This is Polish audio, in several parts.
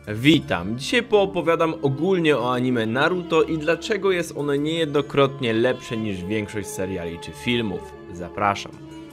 Witam, dzisiaj poopowiadam ogólnie o anime Naruto i dlaczego jest ono niejednokrotnie lepsze niż większość seriali czy filmów. Zapraszam.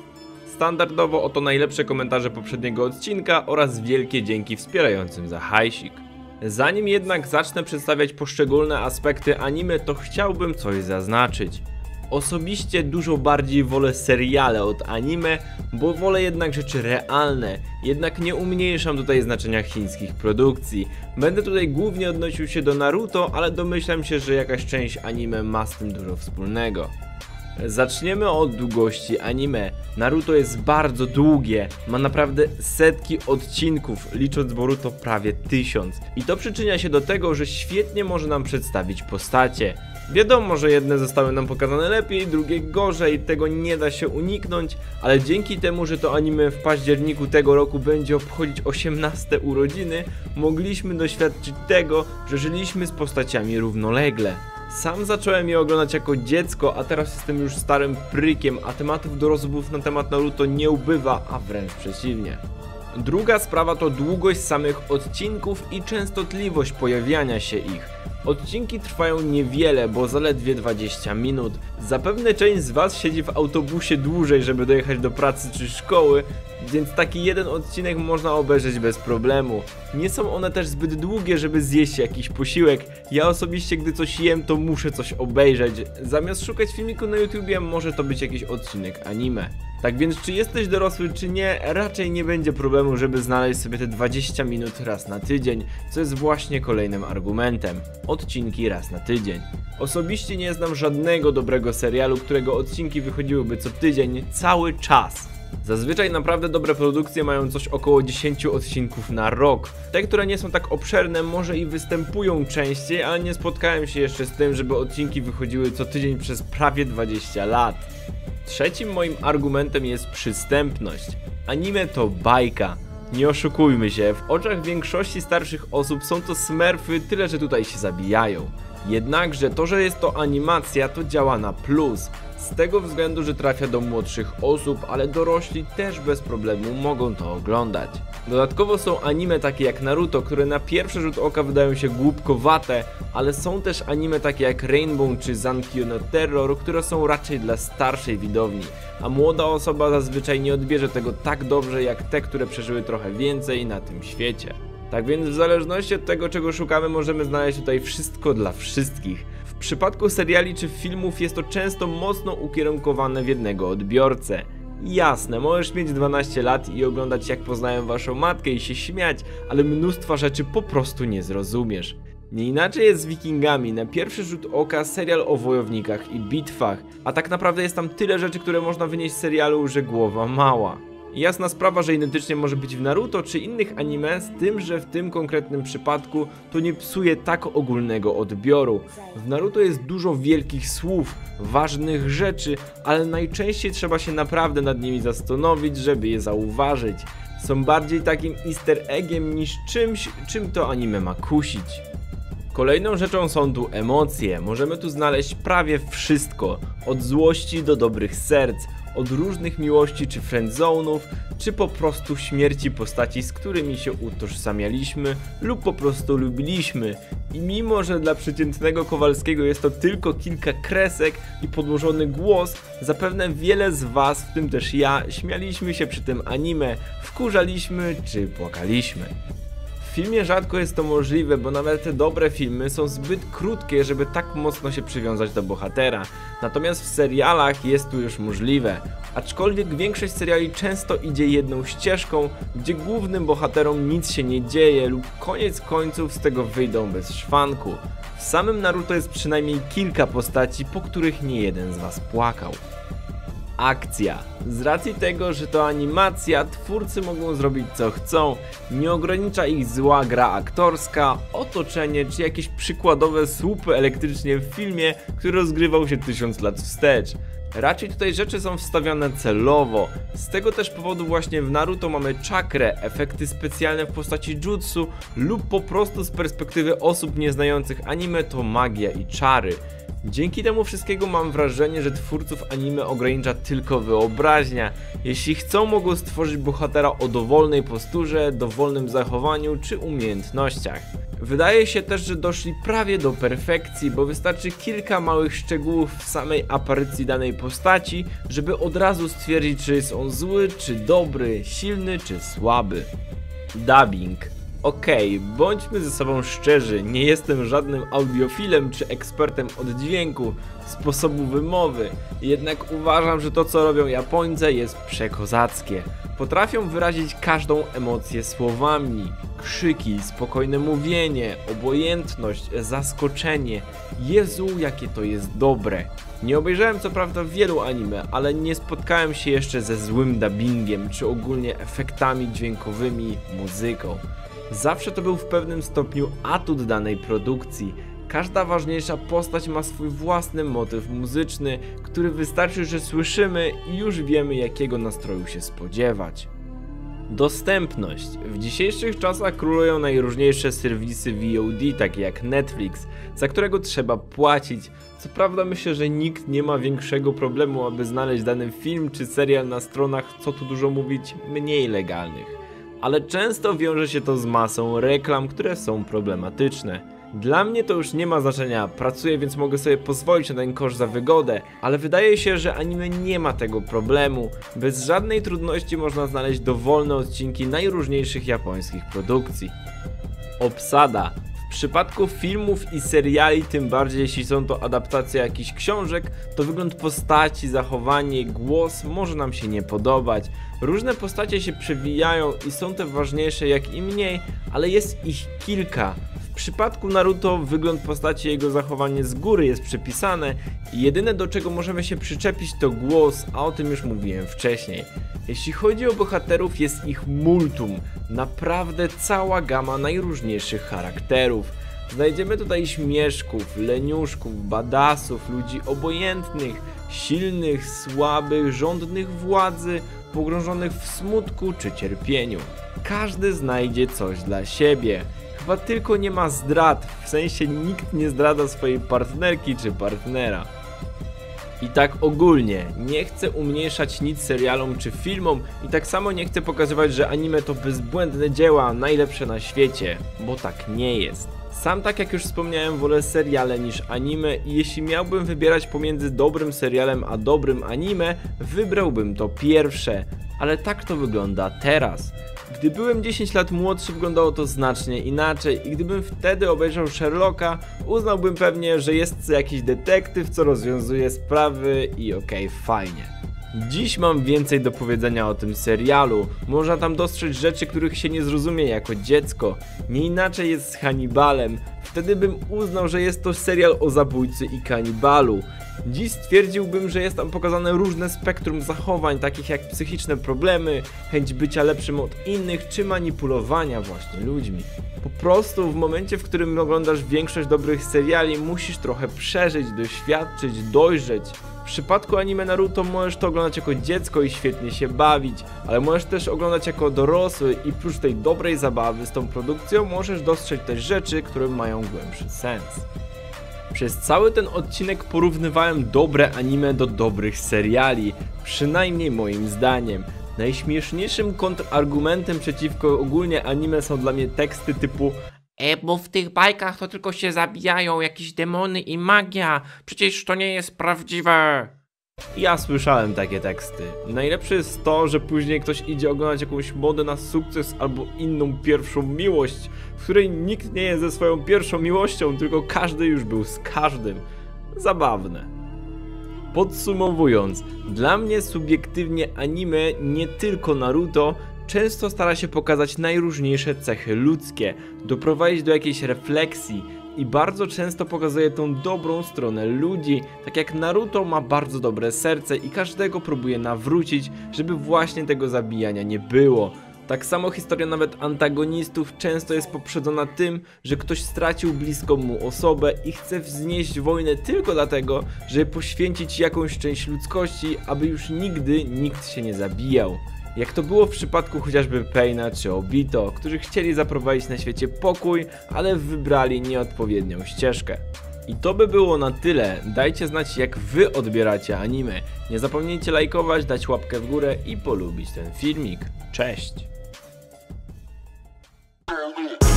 Standardowo oto najlepsze komentarze poprzedniego odcinka oraz wielkie dzięki wspierającym za hajsik. Zanim jednak zacznę przedstawiać poszczególne aspekty anime, to chciałbym coś zaznaczyć. Osobiście dużo bardziej wolę seriale od anime, bo wolę jednak rzeczy realne, jednak nie umniejszam tutaj znaczenia chińskich produkcji. Będę tutaj głównie odnosił się do Naruto, ale domyślam się, że jakaś część anime ma z tym dużo wspólnego. Zaczniemy od długości anime. Naruto jest bardzo długie, ma naprawdę setki odcinków, licząc Boruto prawie 1000. I to przyczynia się do tego, że świetnie może nam przedstawić postacie. Wiadomo, że jedne zostały nam pokazane lepiej, drugie gorzej, tego nie da się uniknąć, ale dzięki temu, że to anime w październiku tego roku będzie obchodzić 18 urodziny, mogliśmy doświadczyć tego, że żyliśmy z postaciami równolegle. Sam zacząłem je oglądać jako dziecko, a teraz jestem już starym prykiem, a tematów do rozmów na temat Naruto nie ubywa, a wręcz przeciwnie. Druga sprawa to długość samych odcinków i częstotliwość pojawiania się ich. Odcinki trwają niewiele, bo zaledwie 20 minut. Zapewne część z was siedzi w autobusie dłużej, żeby dojechać do pracy czy szkoły, więc taki jeden odcinek można obejrzeć bez problemu. Nie są one też zbyt długie, żeby zjeść jakiś posiłek. Ja osobiście, gdy coś jem, to muszę coś obejrzeć. Zamiast szukać filmiku na YouTubie, może to być jakiś odcinek anime. Tak więc czy jesteś dorosły czy nie, raczej nie będzie problemu, żeby znaleźć sobie te 20 minut raz na tydzień, co jest właśnie kolejnym argumentem. Odcinki raz na tydzień. Osobiście nie znam żadnego dobrego serialu, którego odcinki wychodziłyby co tydzień, cały czas. Zazwyczaj naprawdę dobre produkcje mają coś około 10 odcinków na rok. Te, które nie są tak obszerne, może i występują częściej, ale nie spotkałem się jeszcze z tym, żeby odcinki wychodziły co tydzień przez prawie 20 lat. Trzecim moim argumentem jest przystępność. Anime to bajka. Nie oszukujmy się, w oczach większości starszych osób są to smurfy, tyle że tutaj się zabijają. Jednakże to, że jest to animacja, to działa na plus. Z tego względu, że trafia do młodszych osób, ale dorośli też bez problemu mogą to oglądać. Dodatkowo są anime takie jak Naruto, które na pierwszy rzut oka wydają się głupkowate, ale są też anime takie jak Rainbow czy Zankyo no Terror, które są raczej dla starszej widowni, a młoda osoba zazwyczaj nie odbierze tego tak dobrze jak te, które przeżyły trochę więcej na tym świecie. Tak więc w zależności od tego, czego szukamy, możemy znaleźć tutaj wszystko dla wszystkich. W przypadku seriali czy filmów jest to często mocno ukierunkowane w jednego odbiorcę. Jasne, możesz mieć 12 lat i oglądać jak poznają waszą matkę i się śmiać, ale mnóstwa rzeczy po prostu nie zrozumiesz. Nie inaczej jest z Wikingami, na pierwszy rzut oka serial o wojownikach i bitwach, a tak naprawdę jest tam tyle rzeczy, które można wynieść z serialu, że głowa mała. Jasna sprawa, że identycznie może być w Naruto czy innych anime, z tym, że w tym konkretnym przypadku to nie psuje tak ogólnego odbioru. W Naruto jest dużo wielkich słów, ważnych rzeczy, ale najczęściej trzeba się naprawdę nad nimi zastanowić, żeby je zauważyć. Są bardziej takim easter eggiem niż czymś, czym to anime ma kusić. Kolejną rzeczą są tu emocje. Możemy tu znaleźć prawie wszystko, od złości do dobrych serc, od różnych miłości czy friendzone'ów, czy po prostu śmierci postaci, z którymi się utożsamialiśmy lub po prostu lubiliśmy. I mimo, że dla przeciętnego Kowalskiego jest to tylko kilka kresek i podłożony głos, zapewne wiele z was, w tym też ja, śmialiśmy się przy tym anime, wkurzaliśmy czy płakaliśmy. W filmie rzadko jest to możliwe, bo nawet te dobre filmy są zbyt krótkie, żeby tak mocno się przywiązać do bohatera. Natomiast w serialach jest to już możliwe. Aczkolwiek większość seriali często idzie jedną ścieżką, gdzie głównym bohaterom nic się nie dzieje lub koniec końców z tego wyjdą bez szwanku. W samym Naruto jest przynajmniej kilka postaci, po których nie jeden z was płakał. Akcja. Z racji tego, że to animacja, twórcy mogą zrobić co chcą, nie ogranicza ich zła gra aktorska, otoczenie czy jakieś przykładowe słupy elektrycznie w filmie, który rozgrywał się 1000 lat wstecz. Raczej tutaj rzeczy są wstawiane celowo. Z tego też powodu właśnie w Naruto mamy czakrę, efekty specjalne w postaci jutsu lub po prostu z perspektywy osób nieznających anime to magia i czary. Dzięki temu wszystkiego mam wrażenie, że twórców anime ogranicza tylko wyobraźnia. Jeśli chcą, mogą stworzyć bohatera o dowolnej posturze, dowolnym zachowaniu czy umiejętnościach. Wydaje się też, że doszli prawie do perfekcji, bo wystarczy kilka małych szczegółów w samej aparycji danej postaci, żeby od razu stwierdzić, czy jest on zły, czy dobry, silny, czy słaby. Dubbing. Okej, bądźmy ze sobą szczerzy, nie jestem żadnym audiofilem czy ekspertem od dźwięku, sposobu wymowy, jednak uważam, że to co robią Japońcy jest przekozackie. Potrafią wyrazić każdą emocję słowami, krzyki, spokojne mówienie, obojętność, zaskoczenie. Jezu, jakie to jest dobre. Nie obejrzałem co prawda wielu anime, ale nie spotkałem się jeszcze ze złym dubbingiem czy ogólnie efektami dźwiękowymi, muzyką. Zawsze to był w pewnym stopniu atut danej produkcji. Każda ważniejsza postać ma swój własny motyw muzyczny, który wystarczy, że słyszymy i już wiemy, jakiego nastroju się spodziewać. Dostępność. W dzisiejszych czasach królują najróżniejsze serwisy VOD, takie jak Netflix, za którego trzeba płacić. Co prawda myślę, że nikt nie ma większego problemu, aby znaleźć dany film czy serial na stronach, co tu dużo mówić, mniej legalnych. Ale często wiąże się to z masą reklam, które są problematyczne. Dla mnie to już nie ma znaczenia, pracuję, więc mogę sobie pozwolić na ten koszt za wygodę, ale wydaje się, że anime nie ma tego problemu. Bez żadnej trudności można znaleźć dowolne odcinki najróżniejszych japońskich produkcji. Obsada. W przypadku filmów i seriali, tym bardziej jeśli są to adaptacje jakichś książek, to wygląd postaci, zachowanie, głos może nam się nie podobać. Różne postacie się przewijają i są te ważniejsze jak i mniej, ale jest ich kilka. W przypadku Naruto wygląd postaci i jego zachowanie z góry jest przepisane i jedyne do czego możemy się przyczepić to głos, a o tym już mówiłem wcześniej. Jeśli chodzi o bohaterów, jest ich multum, naprawdę cała gama najróżniejszych charakterów. Znajdziemy tutaj śmieszków, leniuszków, badassów, ludzi obojętnych, silnych, słabych, żądnych władzy, pogrążonych w smutku czy cierpieniu. Każdy znajdzie coś dla siebie. Chyba tylko nie ma zdrad, w sensie nikt nie zdradza swojej partnerki czy partnera. I tak ogólnie, nie chcę umniejszać nic serialom czy filmom i tak samo nie chcę pokazywać, że anime to bezbłędne dzieła, najlepsze na świecie, bo tak nie jest. Sam, tak jak już wspomniałem, wolę seriale niż anime i jeśli miałbym wybierać pomiędzy dobrym serialem a dobrym anime, wybrałbym to pierwsze, ale tak to wygląda teraz. Gdy byłem 10 lat młodszy, wyglądało to znacznie inaczej i gdybym wtedy obejrzał Sherlocka, uznałbym pewnie, że jest to jakiś detektyw, co rozwiązuje sprawy i okej, fajnie. Dziś mam więcej do powiedzenia o tym serialu, można tam dostrzec rzeczy, których się nie zrozumie jako dziecko. Nie inaczej jest z Hannibalem, wtedy bym uznał, że jest to serial o zabójcy i kanibalu. Dziś stwierdziłbym, że jest tam pokazane różne spektrum zachowań, takich jak psychiczne problemy, chęć bycia lepszym od innych, czy manipulowania właśnie ludźmi. Po prostu w momencie, w którym oglądasz większość dobrych seriali, musisz trochę przeżyć, doświadczyć, dojrzeć. W przypadku anime Naruto możesz to oglądać jako dziecko i świetnie się bawić, ale możesz też oglądać jako dorosły i prócz tej dobrej zabawy z tą produkcją możesz dostrzec też rzeczy, które mają głębszy sens. Przez cały ten odcinek porównywałem dobre anime do dobrych seriali, przynajmniej moim zdaniem. Najśmieszniejszym kontrargumentem przeciwko ogólnie anime są dla mnie teksty typu bo w tych bajkach to tylko się zabijają jakieś demony i magia, przecież to nie jest prawdziwe. Ja słyszałem takie teksty. Najlepsze jest to, że później ktoś idzie oglądać jakąś modę na sukces albo inną pierwszą miłość, w której nikt nie jest ze swoją pierwszą miłością, tylko każdy już był z każdym. Zabawne. Podsumowując, dla mnie subiektywnie anime, nie tylko Naruto, często stara się pokazać najróżniejsze cechy ludzkie, doprowadzić do jakiejś refleksji i bardzo często pokazuje tą dobrą stronę ludzi, tak jak Naruto ma bardzo dobre serce i każdego próbuje nawrócić, żeby właśnie tego zabijania nie było. Tak samo historia nawet antagonistów często jest poprzedzona tym, że ktoś stracił bliską mu osobę i chce wznieść wojnę tylko dlatego, żeby poświęcić jakąś część ludzkości, aby już nigdy nikt się nie zabijał. Jak to było w przypadku chociażby Paina czy Obito, którzy chcieli zaprowadzić na świecie pokój, ale wybrali nieodpowiednią ścieżkę. I to by było na tyle. Dajcie znać, jak wy odbieracie anime. Nie zapomnijcie lajkować, dać łapkę w górę i polubić ten filmik. Cześć!